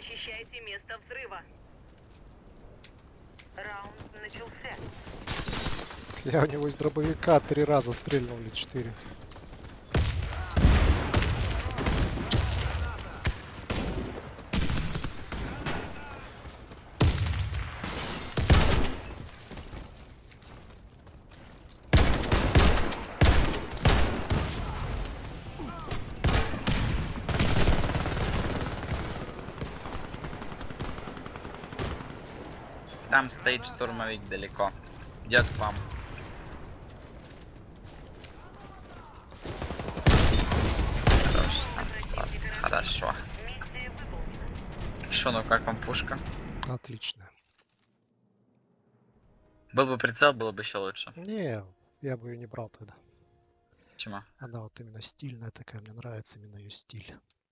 Защищайте место взрыва. Раунд начался. Я у него из дробовика 3 раза стрельнул или 4. Там стоит штурмовик далеко. Идет к вам. Хорошо. Шо, ну как вам пушка? Отлично. Был бы прицел, было бы еще лучше. Не, я бы ее не брал тогда. Почему? Она вот именно стильная такая, мне нравится именно ее стиль.